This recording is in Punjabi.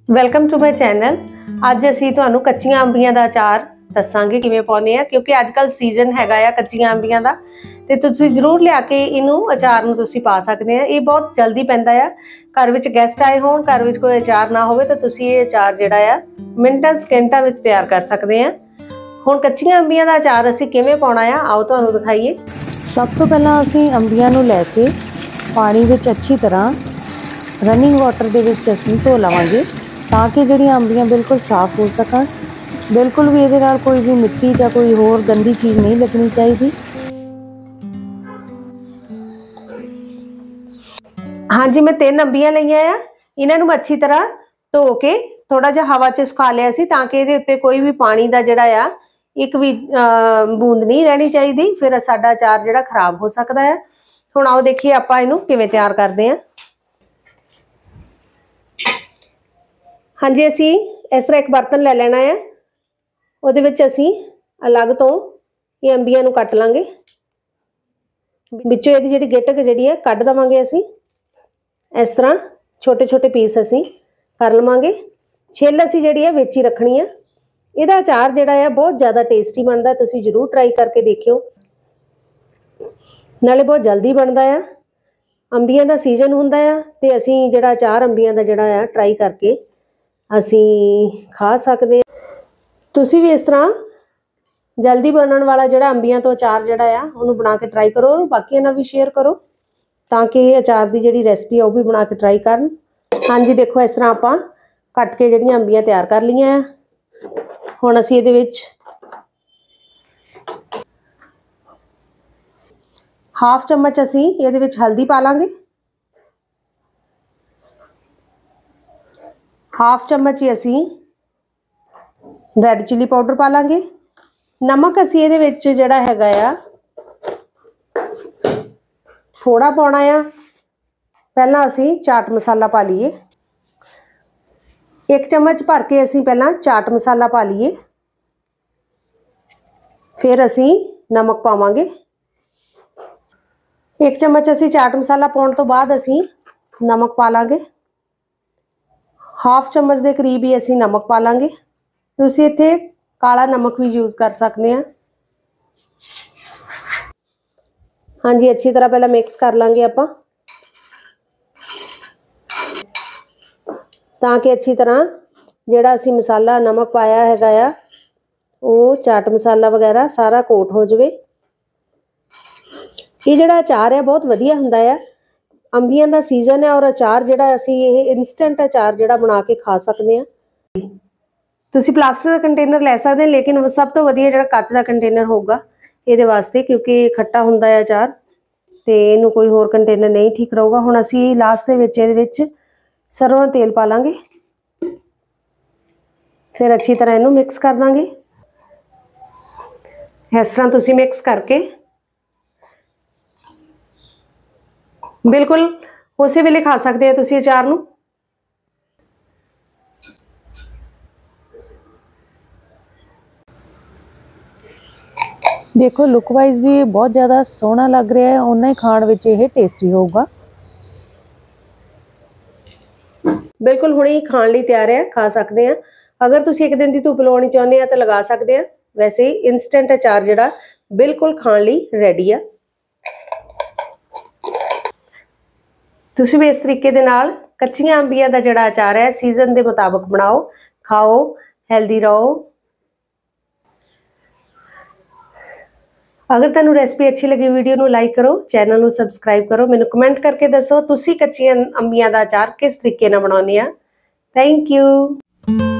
Welcome to my channel. ਅੱਜ ਅਸੀਂ ਤੁਹਾਨੂੰ ਕੱਚੀਆਂ ਅੰਬੀਆਂ ਦਾ ਅਚਾਰ ਦੱਸਾਂਗੇ ਕਿਵੇਂ ਪਾਉਣੇ ਆ, ਕਿਉਂਕਿ ਅੱਜ ਕੱਲ ਸੀਜ਼ਨ ਹੈਗਾ ਆ ਕੱਚੀਆਂ ਅੰਬੀਆਂ ਦਾ। ਤੇ ਤੁਸੀਂ ਜ਼ਰੂਰ ਲਿਆ ਕੇ ਇਹਨੂੰ ਅਚਾਰ ਨੂੰ ਤੁਸੀਂ ਪਾ ਸਕਦੇ ਆ। ਇਹ ਬਹੁਤ ਜਲਦੀ ਪੈਂਦਾ ਆ। ਘਰ ਵਿੱਚ ਗੈਸਟ ਆਏ ਹੋਣ, ਘਰ ਵਿੱਚ ਕੋਈ ਅਚਾਰ ਨਾ ਹੋਵੇ ਤਾਂ ਤੁਸੀਂ ਇਹ ਅਚਾਰ ਜਿਹੜਾ ਆ ਮਿੰਟਾਂ ਸਕਿੰਟਾਂ ਵਿੱਚ ਤਿਆਰ ਕਰ ਸਕਦੇ ਆ। ਹੁਣ ਕੱਚੀਆਂ ਅੰਬੀਆਂ ਦਾ ਅਚਾਰ ਅਸੀਂ ਕਿਵੇਂ ਪਾਉਣਾ ਆ, ਆਓ ਤੁਹਾਨੂੰ ਦਿਖਾਈਏ। ਸਭ ਤੋਂ ਪਹਿਲਾਂ ਅਸੀਂ ਅੰਬੀਆਂ ਨੂੰ ਲੈ ਕੇ ਪਾਣੀ ਵਿੱਚ ਅੱਛੀ ਤਰ੍ਹਾਂ ਰਨਿੰਗ ਵਾਟਰ ਦੇ ਵਿੱਚ ਅਸੀਂ ਧੋ ਲਵਾਂਗੇ, ਤਾਂ ਕਿ ਜਿਹੜੀਆਂ ਅੰਬੀਆਂ ਬਿਲਕੁਲ ਸਾਫ਼ ਹੋ ਸਕਣ। ਬਿਲਕੁਲ ਵੀ ਇਹਦੇ ਨਾਲ ਕੋਈ ਵੀ ਮਿੱਟੀ ਜਾਂ ਕੋਈ ਹੋਰ ਗੰਦੀ ਚੀਜ਼ ਨਹੀਂ ਲੱਗਣੀ ਚਾਹੀਦੀ। ਹਾਂਜੀ, ਮੈਂ 3 ਅੰਬੀਆਂ ਲਈਆਂ ਆ। ਇਹਨਾਂ ਨੂੰ ਅੱਛੀ ਤਰ੍ਹਾਂ ਧੋ ਕੇ ਥੋੜਾ ਜਿਹਾ ਹਵਾ 'ਚ ਸੁਕਾ ਲਿਆ ਸੀ, ਤਾਂ ਕਿ ਇਹਦੇ ਉੱਤੇ ਕੋਈ ਵੀ ਪਾਣੀ ਦਾ ਜਿਹੜਾ ਆ ਇੱਕ ਵੀ ਬੂੰਦ ਨਹੀਂ ਰਹਿਣੀ ਚਾਹੀਦੀ, ਫਿਰ ਸਾਡਾ ਅਚਾਰ ਜਿਹੜਾ ਖਰਾਬ ਹੋ ਸਕਦਾ ਹੈ। ਹੁਣ ਆਓ ਦੇਖੀਏ ਆਪਾਂ ਇਹਨੂੰ ਕਿਵੇਂ ਤਿਆਰ ਕਰਦੇ ਹਾਂ। ਹਾਂਜੀ, ਅਸੀਂ ਇਸ ਤਰ੍ਹਾਂ ਇੱਕ ਬਰਤਨ ਲੈ ਲੈਣਾ ਹੈ। ਉਹਦੇ ਵਿੱਚ ਅਸੀਂ ਅਲੱਗ ਤੋਂ ਇਹ ਅੰਬੀਆਂ ਨੂੰ ਕੱਟ ਲਾਂਗੇ। ਵਿੱਚੋਂ ਇਹਦੀ ਜਿਹੜੀ ਗਿਟਕ ਜਿਹੜੀ ਹੈ ਕੱਢ ਦੇਵਾਂਗੇ। ਅਸੀਂ ਇਸ ਤਰ੍ਹਾਂ ਛੋਟੇ ਛੋਟੇ ਪੀਸ ਅਸੀਂ ਕਰ ਲਵਾਂਗੇ। ਛਿੱਲ ਅਸੀਂ ਜਿਹੜੀ ਹੈ ਵਿੱਚ ਹੀ ਰੱਖਣੀ ਹੈ। ਇਹਦਾ ਅਚਾਰ ਜਿਹੜਾ ਹੈ ਬਹੁਤ ਜ਼ਿਆਦਾ ਟੇਸਟੀ ਬਣਦਾ, ਤੁਸੀਂ ਜ਼ਰੂਰ ਟਰਾਈ ਕਰਕੇ ਦੇਖਿਓ। ਨਾਲੇ ਬਹੁਤ ਜਲਦੀ ਬਣਦਾ ਆ। ਅੰਬੀਆਂ ਦਾ ਸੀਜ਼ਨ ਹੁੰਦਾ ਆ ਤੇ ਅਸੀਂ ਜਿਹੜਾ ਅਚਾਰ ਅੰਬੀਆਂ ਦਾ ਜਿਹੜਾ ਆ ਟਰਾਈ ਕਰਕੇ ਅਸੀਂ ਖਾ ਸਕਦੇ ਹਾਂ। ਤੁਸੀਂ ਵੀ ਇਸ ਤਰ੍ਹਾਂ ਜਲਦੀ ਬਣਨ ਵਾਲਾ ਜਿਹੜਾ ਅੰਬੀਆਂ ਤੋਂ ਅਚਾਰ ਜਿਹੜਾ ਆ ਉਹਨੂੰ ਬਣਾ ਕੇ ਟਰਾਈ ਕਰੋ, ਬਾਕੀਆਂ ਨਾਲ ਵੀ ਸ਼ੇਅਰ ਕਰੋ, ਤਾਂ ਕਿ ਇਹ ਅਚਾਰ ਦੀ ਜਿਹੜੀ ਰੈਸਪੀ ਆ ਉਹ ਵੀ ਬਣਾ ਕੇ ਟਰਾਈ ਕਰਨ। ਹਾਂਜੀ, ਦੇਖੋ ਇਸ ਤਰ੍ਹਾਂ ਆਪਾਂ ਕੱਟ ਕੇ ਜਿਹੜੀਆਂ ਅੰਬੀਆਂ ਤਿਆਰ ਕਰ ਲਈਆਂ ਆ। ਹੁਣ ਅਸੀਂ ਇਹਦੇ ਵਿੱਚ ਹਾਫ ਚਮਚ ਅਸੀਂ ਇਹਦੇ ਵਿੱਚ ਹਲਦੀ ਪਾ ਲਾਂਗੇ। ਹਾਫ ਚਮਚ ਹੀ ਅਸੀਂ ਰੈੱਡ ਚਿੱਲੀ ਪਾਊਡਰ ਪਾ ਲਾਂਗੇ। ਨਮਕ ਅਸੀਂ ਇਹਦੇ ਵਿੱਚ ਜਿਹੜਾ ਹੈਗਾ ਆ ਥੋੜਾ ਪਾਉਣਾ ਆ। ਪਹਿਲਾਂ ਅਸੀਂ ਚਾਟ ਮਸਾਲਾ ਪਾ ਲਈਏ। 1 ਚਮਚ ਭਰ ਕੇ ਅਸੀਂ ਪਹਿਲਾਂ ਚਾਟ ਮਸਾਲਾ ਪਾ ਲਈਏ, ਫਿਰ ਅਸੀਂ ਨਮਕ ਪਾਵਾਂਗੇ। 1 ਚਮਚ ਅਸੀਂ ਚਾਟ ਮਸਾਲਾ ਪਾਉਣ ਤੋਂ ਬਾਅਦ ਅਸੀਂ ਨਮਕ ਪਾ ਲਾਂਗੇ। ਹਾਫ ਚਮਚ ਦੇ ਕਰੀਬ ਹੀ ਅਸੀਂ ਨਮਕ ਪਾ ਲਾਂਗੇ। ਤੁਸੀਂ ਇੱਥੇ ਕਾਲਾ ਨਮਕ ਵੀ ਯੂਜ਼ ਕਰ ਸਕਦੇ ਆ। ਹਾਂਜੀ, ਅੱਛੀ ਤਰ੍ਹਾਂ ਪਹਿਲਾਂ ਮਿਕਸ ਕਰ ਲਾਂਗੇ ਆਪਾਂ, ਤਾਂ ਕਿ ਅੱਛੀ ਤਰ੍ਹਾਂ ਜਿਹੜਾ ਅਸੀਂ ਮਸਾਲਾ ਨਮਕ ਪਾਇਆ ਹੈਗਾ ਆ ਉਹ ਚਾਟ ਮਸਾਲਾ ਵਗੈਰਾ ਸਾਰਾ ਕੋਟ ਹੋ ਜਾਵੇ। ਇਹ ਜਿਹੜਾ ਅਚਾਰ ਹੈ ਬਹੁਤ ਵਧੀਆ ਹੁੰਦਾ ਆ। ਅੰਬੀਆਂ ਦਾ ਸੀਜ਼ਨ ਹੈ ਔਰ ਅਚਾਰ ਜਿਹੜਾ ਅਸੀਂ ਇਹ ਇਨਸਟੈਂਟ ਅਚਾਰ ਜਿਹੜਾ ਬਣਾ ਕੇ ਖਾ ਸਕਦੇ ਹਾਂ। ਤੁਸੀਂ ਪਲਾਸਟਿਕ ਦਾ ਕੰਟੇਨਰ ਲੈ ਸਕਦੇ ਹੋ, ਲੇਕਿਨ ਸਭ ਤੋਂ ਵਧੀਆ ਜਿਹੜਾ ਕੱਚ ਦਾ ਕੰਟੇਨਰ ਹੋਊਗਾ ਇਹਦੇ ਵਾਸਤੇ, ਕਿਉਂਕਿ ਖੱਟਾ ਹੁੰਦਾ ਹੈ ਅਚਾਰ ਤੇ ਇਹਨੂੰ ਕੋਈ ਹੋਰ ਕੰਟੇਨਰ ਨਹੀਂ ਠੀਕ ਰਹੂਗਾ। ਹੁਣ ਅਸੀਂ ਲਾਸਟ ਦੇ ਵਿੱਚ ਇਹਦੇ ਵਿੱਚ ਸਰੋਂ ਦਾ ਤੇਲ ਪਾ ਲਾਂਗੇ, ਫਿਰ ਅੱਛੀ ਤਰ੍ਹਾਂ ਇਹਨੂੰ ਮਿਕਸ ਕਰ ਦਾਂਗੇ। ਇਸ ਤਰ੍ਹਾਂ ਤੁਸੀਂ ਮਿਕਸ ਕਰਕੇ ਬਿਲਕੁਲ ਉਸੇ ਵੇਲੇ ਖਾ ਸਕਦੇ ਹੋ ਤੁਸੀਂ ਅਚਾਰ ਨੂੰ। ਦੇਖੋ, ਲੁੱਕ ਵਾਈਜ਼ ਵੀ ਬਹੁਤ ਜ਼ਿਆਦਾ ਸੋਹਣਾ ਲੱਗ ਰਿਹਾ ਹੈ, ਓਨਾ ਹੀ ਖਾਣ ਵਿੱਚ ਇਹ ਟੇਸਟੀ ਹੋਊਗਾ। ਬਿਲਕੁਲ ਹੁਣੇ ਹੀ ਖਾਣ ਲਈ ਤਿਆਰ ਹੈ, ਖਾ ਸਕਦੇ ਆ। ਅਗਰ ਤੁਸੀਂ ਇੱਕ ਦਿਨ ਦੀ ਧੁੱਪ ਲਵਾਉਣੀ ਚਾਹੁੰਦੇ ਆ ਤਾਂ ਲਗਾ ਸਕਦੇ ਆ। ਵੈਸੇ ਇਨਸਟੈਂਟ ਅਚਾਰ ਜਿਹੜਾ ਬਿਲਕੁਲ ਖਾਣ ਲਈ ਰੈਡੀ ਆ। ਤੁਸੀਂ ਵੀ ਇਸ ਤਰੀਕੇ ਦੇ ਨਾਲ ਕੱਚੀਆਂ ਅੰਬੀਆਂ ਦਾ ਜਿਹੜਾ ਅਚਾਰ ਹੈ ਸੀਜ਼ਨ ਦੇ ਮੁਤਾਬਕ ਬਣਾਓ, ਖਾਓ, ਹੈਲਦੀ ਰਹੋ। ਅਗਰ ਤੁਹਾਨੂੰ ਰੈਸਪੀ ਅੱਛੀ ਲੱਗੀ, ਵੀਡੀਓ ਨੂੰ ਲਾਈਕ ਕਰੋ, ਚੈਨਲ ਨੂੰ ਸਬਸਕ੍ਰਾਈਬ ਕਰੋ। ਮੈਨੂੰ ਕਮੈਂਟ ਕਰਕੇ ਦੱਸੋ ਤੁਸੀਂ ਕੱਚੀਆਂ ਅੰਬੀਆਂ ਦਾ ਅਚਾਰ ਕਿਸ ਤਰੀਕੇ ਨਾਲ ਬਣਾਉਂਦੇ ਆ। Thank you.